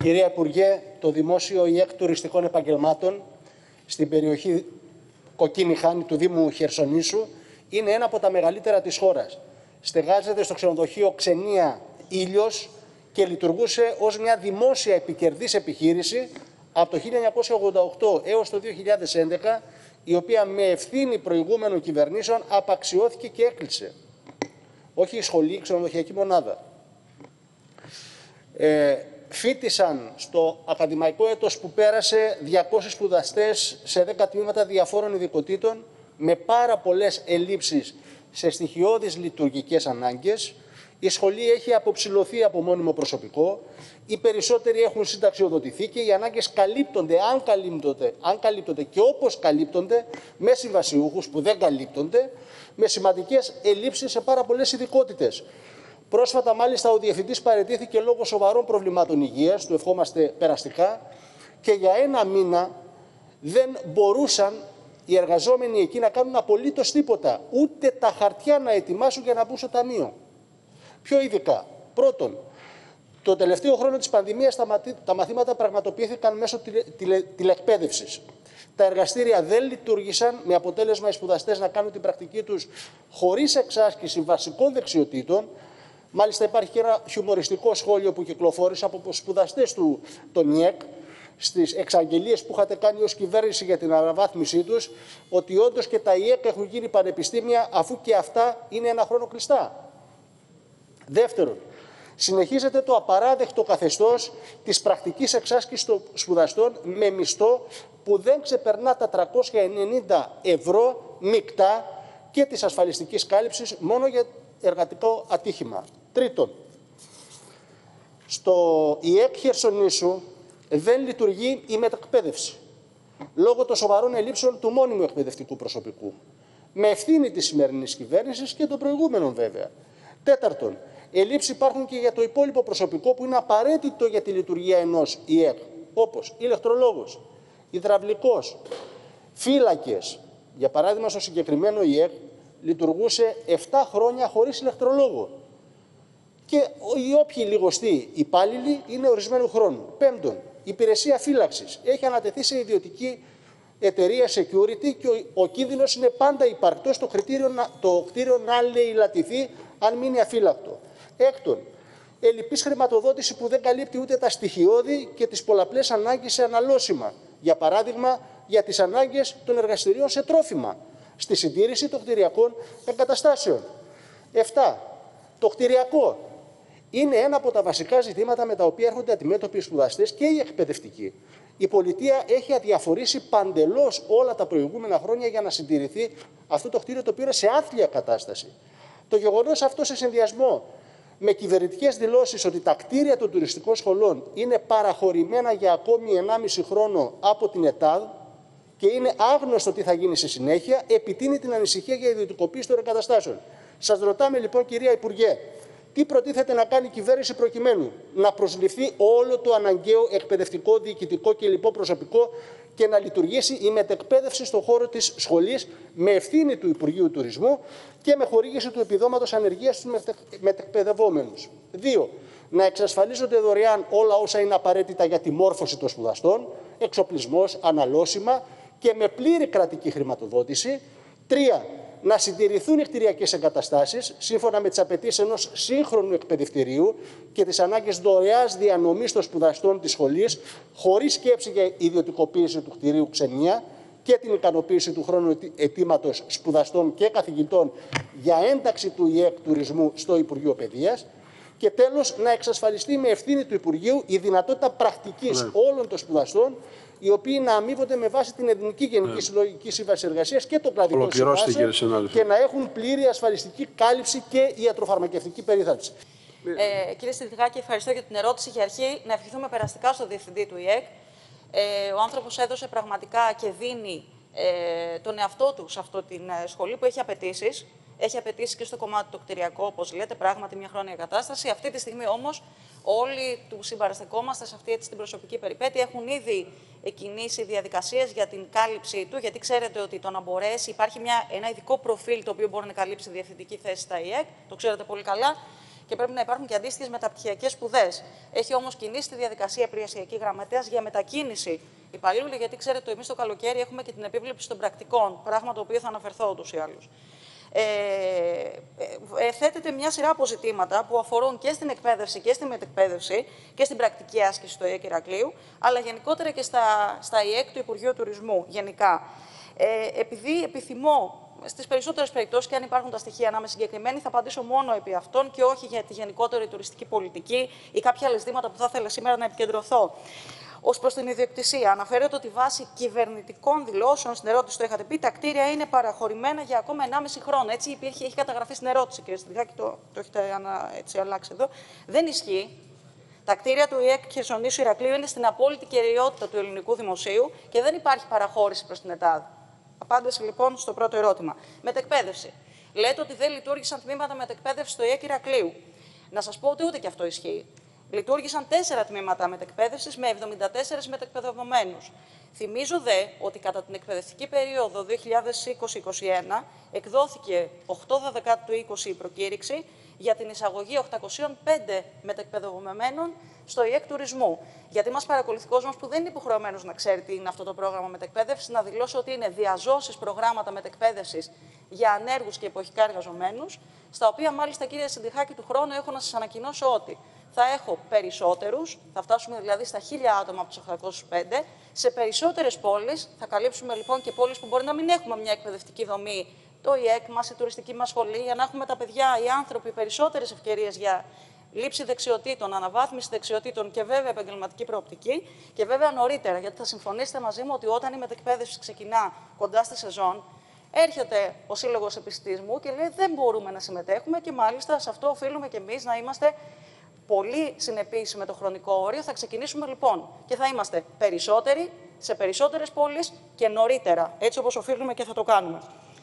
Κυρία Υπουργέ, το Δημόσιο ΙΕΚ Τουριστικών Επαγγελμάτων στην περιοχή Κοκκίνη Χάνη του Δήμου Χερσονήσου είναι ένα από τα μεγαλύτερα της χώρας. Στεγάζεται στο ξενοδοχείο Ξενία Ήλιος και λειτουργούσε ως μια δημόσια επικερδής επιχείρηση από το 1988 έως το 2011, η οποία με ευθύνη προηγούμενων κυβερνήσεων απαξιώθηκε και έκλεισε. Όχι η σχολή, η ξενοδοχειακή μονάδα. Φοίτησαν στο ακαδημαϊκό έτος που πέρασε 200 σπουδαστές σε 10 τμήματα διαφόρων ειδικοτήτων με πάρα πολλές ελλείψεις σε στοιχειώδεις λειτουργικές ανάγκες. Η σχολή έχει αποψηλωθεί από μόνιμο προσωπικό, οι περισσότεροι έχουν συνταξιοδοτηθεί και οι ανάγκες καλύπτονται, αν καλύπτονται και όπως καλύπτονται, με συμβασιούχους που δεν καλύπτονται, με σημαντικές ελλείψεις σε πάρα πολλές ειδικότητες. Πρόσφατα, μάλιστα, ο Διευθυντής παραιτήθηκε λόγω σοβαρών προβλημάτων υγείας, του ευχόμαστε περαστικά, και για ένα μήνα δεν μπορούσαν οι εργαζόμενοι εκεί να κάνουν απολύτως τίποτα, ούτε τα χαρτιά να ετοιμάσουν για να μπουν στο ταμείο. Πιο ειδικά, πρώτον, το τελευταίο χρόνο της πανδημίας τα μαθήματα πραγματοποιήθηκαν μέσω τηλεκπαίδευσης. Τα εργαστήρια δεν λειτουργήσαν, με αποτέλεσμα οι σπουδαστές να κάνουν την πρακτική τους χωρίς εξάσκηση βασικών δεξιοτήτων. Μάλιστα υπάρχει και ένα χιουμοριστικό σχόλιο που κυκλοφόρησε από σπουδαστές των ΙΕΚ στις εξαγγελίες που είχατε κάνει ως κυβέρνηση για την αναβάθμισή τους, ότι όντως και τα ΙΕΚ έχουν γίνει πανεπιστήμια, αφού και αυτά είναι ένα χρόνο κλειστά. Δεύτερον, συνεχίζεται το απαράδεκτο καθεστώς της πρακτικής εξάσκησης των σπουδαστών με μισθό που δεν ξεπερνά τα 390 ευρώ μεικτά και της ασφαλιστικής κάλυψης μόνο για εργατικό ατύχημα. Τρίτον, στο ΙΕΚ Χερσονήσου δεν λειτουργεί η μετεκπαίδευση λόγω των σοβαρών ελλείψεων του μόνιμου εκπαιδευτικού προσωπικού, με ευθύνη της σημερινής κυβέρνησης και των προηγούμενων βέβαια. Τέταρτον, ελλείψεις υπάρχουν και για το υπόλοιπο προσωπικό που είναι απαραίτητο για τη λειτουργία ενός ΙΕΚ, όπως ηλεκτρολόγος, υδραυλικός, φύλακες. Για παράδειγμα, στο συγκεκριμένο ΙΕΚ λειτουργούσε 7 χρόνια χωρίς ηλεκτρολόγο. Και οι όποιοι λιγοστοί υπάλληλοι είναι ορισμένου χρόνου. Πέμπτον, η υπηρεσία φύλαξης έχει ανατεθεί σε ιδιωτική εταιρεία security και ο κίνδυνος είναι πάντα υπαρκτός το κτίριο να λαιλατηθεί αν μείνει αφύλακτο. Έκτον, ελλειπής χρηματοδότηση που δεν καλύπτει ούτε τα στοιχειώδη και τις πολλαπλές ανάγκες σε αναλώσιμα. Για παράδειγμα, για τις ανάγκες των εργαστηρίων σε τρόφιμα, στη συντήρηση των κτηριακών εγκαταστάσεων. 7. Το κτηριακό είναι ένα από τα βασικά ζητήματα με τα οποία έρχονται αντιμέτωποι οι σπουδαστές και οι εκπαιδευτικοί. Η πολιτεία έχει αδιαφορήσει παντελώς όλα τα προηγούμενα χρόνια για να συντηρηθεί αυτό το κτίριο, το οποίο είναι σε άθλια κατάσταση. Το γεγονός αυτό, σε συνδυασμό με κυβερνητικές δηλώσεις ότι τα κτίρια των τουριστικών σχολών είναι παραχωρημένα για ακόμη 1,5 χρόνο από την ΕΤΑΔ και είναι άγνωστο τι θα γίνει στη συνέχεια, επιτείνει την ανησυχία για ιδιωτικοποίηση των εγκαταστάσεων. Σας ρωτάμε λοιπόν, κυρία Υπουργέ, τι προτίθεται να κάνει η κυβέρνηση προκειμένου να προσληφθεί όλο το αναγκαίο εκπαιδευτικό, διοικητικό και λοιπό προσωπικό και να λειτουργήσει η μετεκπαίδευση στον χώρο της σχολής με ευθύνη του Υπουργείου Τουρισμού και με χορήγηση του επιδόματος ανεργίας στους μετεκπαιδευόμενους. 2. Να εξασφαλίζονται δωρεάν όλα όσα είναι απαραίτητα για τη μόρφωση των σπουδαστών, εξοπλισμός, αναλώσιμα και με πλήρη κρατική χρηματοδότηση. 3. Να συντηρηθούν οι κτηριακές εγκαταστάσεις σύμφωνα με τις απαιτήσεις ενός σύγχρονου εκπαιδευτηρίου και τις ανάγκες δωρεάς διανομής των σπουδαστών της σχολής, χωρίς σκέψη για ιδιωτικοποίηση του κτηρίου Ξενία και την ικανοποίηση του χρόνου αιτήματος σπουδαστών και καθηγητών για ένταξη του ΙΕΚ Τουρισμού στο Υπουργείο Παιδείας. Και τέλος, να εξασφαλιστεί με ευθύνη του Υπουργείου η δυνατότητα πρακτικής όλων των σπουδαστών, οι οποίοι να αμείβονται με βάση την Εθνική Γενική Συλλογική Σύμβαση Εργασίας και το κρατικό συμβάσιο και να έχουν πλήρη ασφαλιστική κάλυψη και ιατροφαρμακευτική περίθαλψη. Κύριε Στυλιτικάκη, ευχαριστώ για την ερώτηση. Για αρχή, να ευχηθούμε περαστικά στο Διευθυντή του ΙΕΚ. Ο άνθρωπος έδωσε πραγματικά και δίνει τον εαυτό του σε αυτή τη σχολή που έχει απαιτήσεις. Έχει απαιτήσει και στο κομμάτι το κτηριακό, όπως λέτε, πράγματι μια χρόνια κατάσταση. Αυτή τη στιγμή όμως όλοι του συμπαραστεκόμαστε σε αυτή την προσωπική περιπέτεια. Έχουν ήδη εκκινήσει διαδικασίες για την κάλυψή του, γιατί ξέρετε ότι το να μπορέσει, υπάρχει ένα ειδικό προφίλ το οποίο μπορεί να καλύψει διευθυντική θέση στα ΙΕΚ, το ξέρετε πολύ καλά. και πρέπει να υπάρχουν και αντίστοιχες μεταπτυχιακές σπουδές. Έχει όμως κινήσει τη διαδικασία υπηρεσιακή γραμματέας για μετακίνηση υπαλλήλου, γιατί ξέρετε ότι εμείς το καλοκαίρι έχουμε και την επίβλεψη των πρακτικών, πράγμα το οποίο θα αναφερθώ ούτως ή άλλως. Θέτεται μια σειρά αποζητήματα που αφορούν και στην εκπαίδευση και στη μετεκπαίδευση και στην πρακτική άσκηση του ΙΕΚ Ηρακλείου, αλλά γενικότερα και στα ΙΕΚ του Υπουργείου Τουρισμού γενικά. Επειδή επιθυμώ στις περισσότερες περιπτώσεις, και αν υπάρχουν τα στοιχεία να είμαι συγκεκριμένη, θα απαντήσω μόνο επί αυτών και όχι για τη γενικότερη τουριστική πολιτική ή κάποια άλλα ζητήματα που θα ήθελα σήμερα να επικεντρωθώ. Ως προς την ιδιοκτησία, αναφέρεται ότι βάσει κυβερνητικών δηλώσεων, στην ερώτηση το είχατε πει, τα κτίρια είναι παραχωρημένα για ακόμα 1,5 χρόνο. Έτσι έχει καταγραφεί στην ερώτηση, κύριε Στριγάκη, το έχετε έτσι αλλάξει εδώ. Δεν ισχύει. Τα κτίρια του ΙΕΚ Χερσονήσου Ηρακλείου είναι στην απόλυτη κυριότητα του ελληνικού δημοσίου και δεν υπάρχει παραχώρηση προς την ΕΤΑΔ. Απάντηση λοιπόν στο πρώτο ερώτημα. Μετεκπαίδευση. Λέτε ότι δεν λειτουργήσαν τμήματα μετεκπαίδευση στο ΙΕΚ Ηρακλείου. Να σας πω ότι ούτε και αυτό ισχύει. Λειτουργήσαν 4 τμήματα μετεκπαίδευσης με 74 μετεκπαιδευομένους. Θυμίζω δε ότι κατά την εκπαιδευτική περίοδο 2020-2021 εκδόθηκε 8 του 20 η προκήρυξη για την εισαγωγή 805 μετεκπαιδευομένων στο ΙΕΚ Τουρισμού. Γιατί μας παρακολουθεί κόσμος που δεν είναι υποχρεωμένος να ξέρει τι είναι αυτό το πρόγραμμα μετεκπαίδευσης, να δηλώσω ότι είναι διαζώσεις προγράμματα μετεκπαίδευσης για ανέργους και εποχικά εργαζομένους, στα οποία μάλιστα, κύριε Συντιχάκη, του χρόνου έχω να σας ανακοινώσω ότι θα έχω περισσότερους, θα φτάσουμε δηλαδή στα 1.000 άτομα από τους 805, σε περισσότερες πόλεις, θα καλύψουμε λοιπόν και πόλεις που μπορεί να μην έχουμε μια εκπαιδευτική δομή, το ΙΕΚ μας, η τουριστική μας σχολή, για να έχουμε τα παιδιά, οι άνθρωποι, περισσότερες ευκαιρίες για λήψη δεξιοτήτων, αναβάθμιση δεξιοτήτων και βέβαια επαγγελματική προοπτική. Και βέβαια νωρίτερα, γιατί θα συμφωνήσετε μαζί μου ότι όταν η μετεκπαίδευση ξεκινά κοντά στη σεζόν, έρχεται ο Σύλλογος Επιστημισμού και λέει δεν μπορούμε να συμμετέχουμε και μάλιστα σε αυτό οφείλουμε και εμείς να είμαστε πολύ συνεπείς με το χρονικό όριο. Θα ξεκινήσουμε λοιπόν και θα είμαστε περισσότεροι σε περισσότερες πόλεις και νωρίτερα, έτσι όπως οφείλουμε και θα το κάνουμε.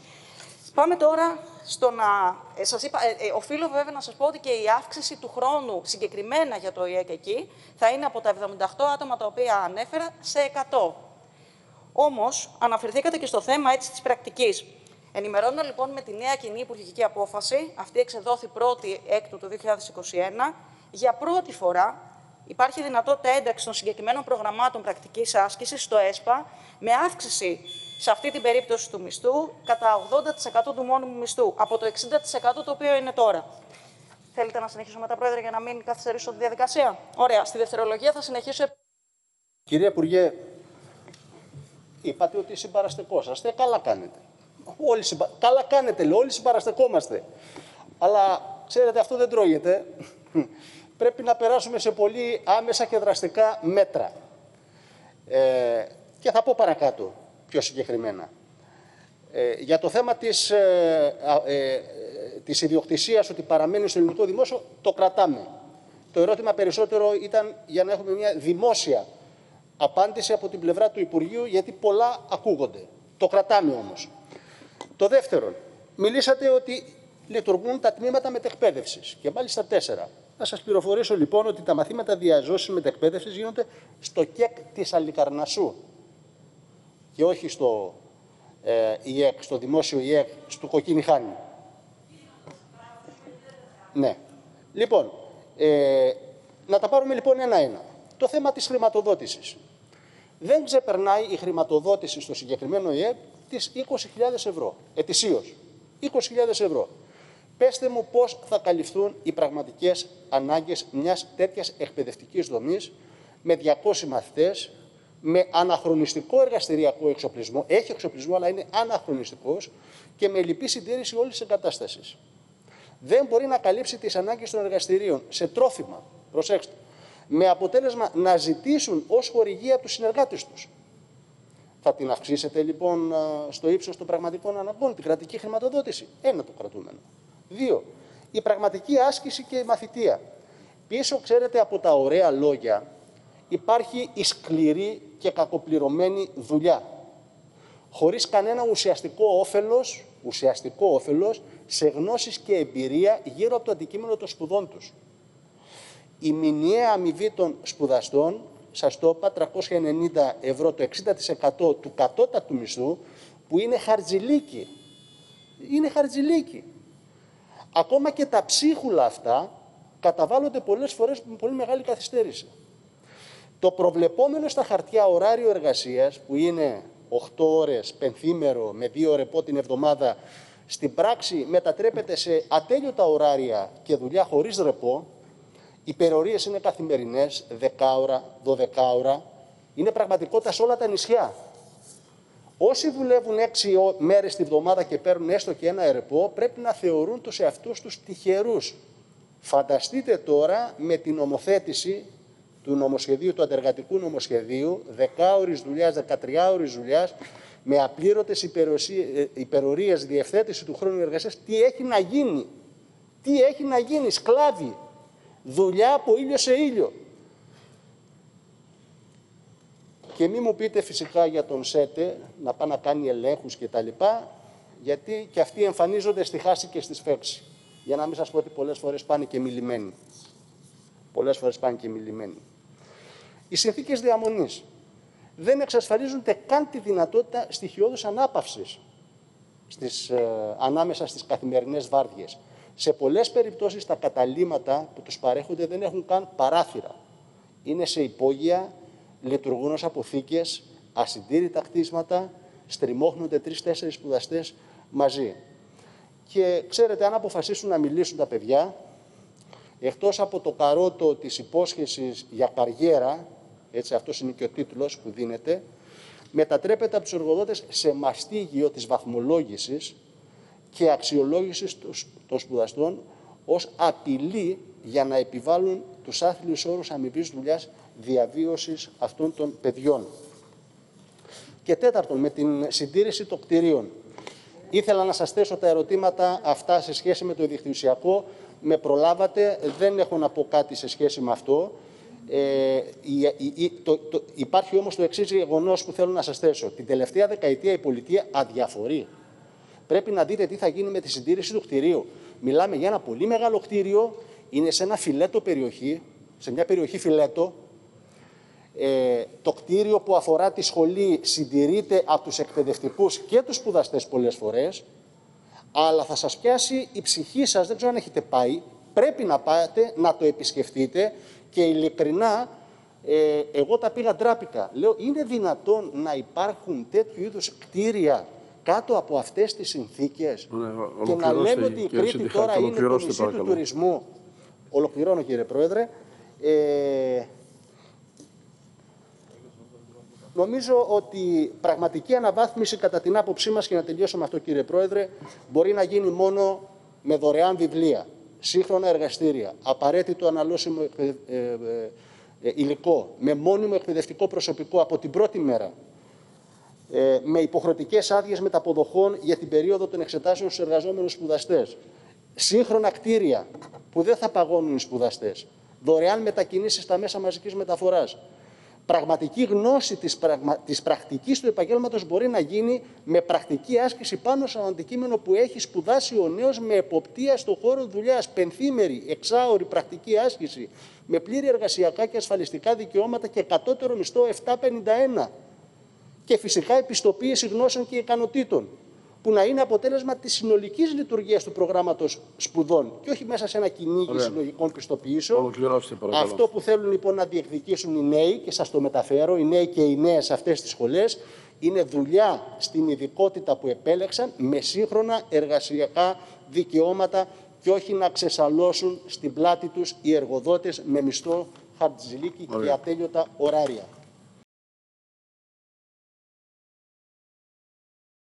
Πάμε τώρα στο να... Σας είπα, οφείλω βέβαια να σας πω ότι και η αύξηση του χρόνου συγκεκριμένα για το ΙΕΚ εκεί θα είναι από τα 78 άτομα τα οποία ανέφερα σε 100. Όμως, αναφερθήκατε και στο θέμα έτσι της πρακτικής. Ενημερώνω λοιπόν με τη νέα κοινή υπουργική απόφαση, αυτή εξεδόθη 1η Έκτου του 2021, για πρώτη φορά υπάρχει δυνατότητα ένταξη των συγκεκριμένων προγραμμάτων πρακτικής άσκησης στο ΕΣΠΑ με αύξηση σε αυτή την περίπτωση του μισθού κατά 80% του μόνιμου μισθού, από το 60% το οποίο είναι τώρα. Θέλετε να συνεχίσω μετά, Πρόεδρε, για να μην καθυστερήσω τη διαδικασία? Ωραία. Στη δευτερολογία θα συνεχίσω. Κυρία Υπουργέ, είπατε ότι συμπαραστεκόσαστε. Καλά κάνετε. Καλά κάνετε, λέω. Όλοι συμπαραστεκόμαστε. Αλλά, ξέρετε, αυτό δεν τρώγεται. Πρέπει να περάσουμε σε πολύ άμεσα και δραστικά μέτρα. Και θα πω παρακάτω, πιο συγκεκριμένα. Για το θέμα της ιδιοκτησίας, ότι παραμένει στο ελληνικό δημόσιο, το κρατάμε. Το ερώτημα περισσότερο ήταν για να έχουμε μια δημόσια απάντηση από την πλευρά του Υπουργείου, γιατί πολλά ακούγονται. Το κρατάμε όμως. Το δεύτερο, μιλήσατε ότι λειτουργούν τα τμήματα μετεκπαίδευσης και μάλιστα 4. Να σας πληροφορήσω λοιπόν ότι τα μαθήματα διαζώσης μετεκπαίδευσης γίνονται στο ΚΕΚ της Αλικαρνασσού και όχι στο ΙΕΚ, στο δημόσιο ΙΕΚ, στο Κοκκινιχάνι. Ναι. Λοιπόν, να τα πάρουμε λοιπόν ένα-ένα. Το θέμα της χρηματοδότησης. Δεν ξεπερνάει η χρηματοδότηση στο συγκεκριμένο ΙΕΚ τις 20.000 ευρώ, ετησίως. 20.000 ευρώ. Πέστε μου πώς θα καλυφθούν οι πραγματικές ανάγκες μιας τέτοιας εκπαιδευτικής δομής με 200 μαθητές, με αναχρονιστικό εργαστηριακό εξοπλισμό, έχει εξοπλισμό αλλά είναι αναχρονιστικός και με λυπή συντήρηση όλης της εγκατάστασης. Δεν μπορεί να καλύψει τις ανάγκες των εργαστηρίων σε τρόφιμα, προσέξτε, με αποτέλεσμα να ζητήσουν ως χορηγία από τους συνεργάτες τους. Θα την αυξήσετε λοιπόν στο ύψος των πραγματικών αναγκών, την κρατική χρηματοδότηση? Ένα το κρατούμενο. 2. Η πραγματική άσκηση και η μαθητεία. Πίσω, ξέρετε, από τα ωραία λόγια υπάρχει η σκληρή και κακοπληρωμένη δουλειά. Χωρίς κανένα ουσιαστικό όφελος σε γνώσεις και εμπειρία γύρω από το αντικείμενο των σπουδών τους. Η μηνιαία αμοιβή των σπουδαστών, σας το είπα, 390 ευρώ, το 60% του κατώτατου μισθού, που είναι χαρτζηλίκι. Είναι χαρτζηλίκι. Ακόμα και τα ψίχουλα αυτά καταβάλλονται πολλές φορές με πολύ μεγάλη καθυστέρηση. Το προβλεπόμενο στα χαρτιά ωράριο εργασίας, που είναι 8 ώρες πενθήμερο με 2 ρεπό την εβδομάδα, στην πράξη μετατρέπεται σε ατέλειωτα ωράρια και δουλειά χωρίς ρεπό. Οι υπερορίες είναι καθημερινές, 10 ώρα, 12 ώρα. Είναι πραγματικότητα σε όλα τα νησιά. Όσοι δουλεύουν 6 μέρες τη βδομάδα και παίρνουν έστω και ένα ρεπό, πρέπει να θεωρούν τους εαυτούς τους τυχερούς. Φανταστείτε τώρα με την νομοθέτηση του νομοσχεδίου, του αντεργατικού νομοσχεδίου, 10 ώρες δουλειάς, 13 ώρες δουλειάς, με απλήρωτες υπερορίες, διευθέτηση του χρόνου εργασίας, τι έχει να γίνει. Τι έχει να γίνει, σκλάβοι. Δουλειά από ήλιο σε ήλιο. Και μη μου πείτε φυσικά για τον ΣΕΤΕ να πάει να κάνει ελέγχους κτλ. Γιατί και αυτοί εμφανίζονται στη χάση και στη σφαίξη. Για να μην σας πω ότι πολλές φορές πάνε και μιλημένοι. Πολλές φορές πάνε και μιλημένοι. Οι συνθήκες διαμονής δεν εξασφαλίζουν καν τη δυνατότητα στοιχειώδους ανάπαυσης ανάμεσα στις καθημερινές βάρδιες. Σε πολλές περιπτώσεις τα καταλύματα που τους παρέχονται δεν έχουν καν παράθυρα. Είναι σε υπόγεια, λειτουργούν ως αποθήκες, ασυντήρητα κτίσματα, στριμώχνονται 3-4 σπουδαστές μαζί. Και ξέρετε, αν αποφασίσουν να μιλήσουν τα παιδιά, εκτός από το καρότο της υπόσχεσης για καριέρα, έτσι αυτός είναι και ο τίτλος που δίνεται, μετατρέπεται από τους εργοδότες σε μαστίγιο της βαθμολόγησης και αξιολόγησης των σπουδαστών ως απειλή για να επιβάλλουν τους άθλιους όρους αμοιβής δουλειάς διαβίωσης αυτών των παιδιών. Και τέταρτον, με την συντήρηση των κτηρίων. Ήθελα να σας θέσω τα ερωτήματα αυτά σε σχέση με το ιδιοκτησιακό. Με προλάβατε, δεν έχω να πω κάτι σε σχέση με αυτό. Υπάρχει όμως το εξής γεγονός που θέλω να σας θέσω. Την τελευταία δεκαετία η πολιτεία αδιαφορεί. Πρέπει να δείτε τι θα γίνει με τη συντήρηση του κτηρίου. Μιλάμε για ένα πολύ μεγάλο κτίριο, είναι σε ένα φιλέτο περιοχή, σε μια περιοχή φιλέτο. Το κτίριο που αφορά τη σχολή συντηρείται από τους εκπαιδευτικούς και τους σπουδαστές πολλές φορές, αλλά θα σας πιάσει η ψυχή σας, δεν ξέρω αν έχετε πάει, πρέπει να πάτε, να το επισκεφτείτε και ειλικρινά, εγώ τα πήγα, ντράπηκα. Λέω, είναι δυνατόν να υπάρχουν τέτοιου είδους κτίρια κάτω από αυτές τις συνθήκες και να λέμε ότι η Κρήτη τώρα είναι το νησί του τουρισμού. Ολοκληρώνω, κύριε Πρόεδρε. Νομίζω ότι πραγματική αναβάθμιση κατά την άποψή μας, και να τελειώσω με αυτό κύριε Πρόεδρε, μπορεί να γίνει μόνο με δωρεάν βιβλία, σύγχρονα εργαστήρια, απαραίτητο αναλώσιμο υλικό, με μόνιμο εκπαιδευτικό προσωπικό από την πρώτη μέρα, με υποχρεωτικές άδειες μεταποδοχών για την περίοδο των εξετάσεων στους εργαζόμενους σπουδαστές, σύγχρονα κτίρια που δεν θα παγώνουν οι σπουδαστές, δωρεάν μετακινήσεις στα μέσα μαζικής μεταφοράς. Πραγματική γνώση της πρακτικής του επαγγέλματος μπορεί να γίνει με πρακτική άσκηση πάνω σε αντικείμενο που έχει σπουδάσει ο νέος, με εποπτεία στον χώρο δουλειάς, πενθήμερη, εξάωρη πρακτική άσκηση, με πλήρη εργασιακά και ασφαλιστικά δικαιώματα και κατώτερο μισθό 7,51. Και φυσικά επιστοποίηση γνώσεων και ικανοτήτων, που να είναι αποτέλεσμα της συνολικής λειτουργίας του προγράμματος σπουδών και όχι μέσα σε ένα κυνήγι συλλογικών πιστοποιήσεων. Αυτό που θέλουν λοιπόν να διεκδικήσουν οι νέοι, και σας το μεταφέρω, οι νέοι και οι νέες σε αυτές τις σχολές, είναι δουλειά στην ειδικότητα που επέλεξαν με σύγχρονα εργασιακά δικαιώματα και όχι να ξεσαλώσουν στην πλάτη τους οι εργοδότες με μισθό χαρτζηλίκι και ατέλειωτα ωράρια.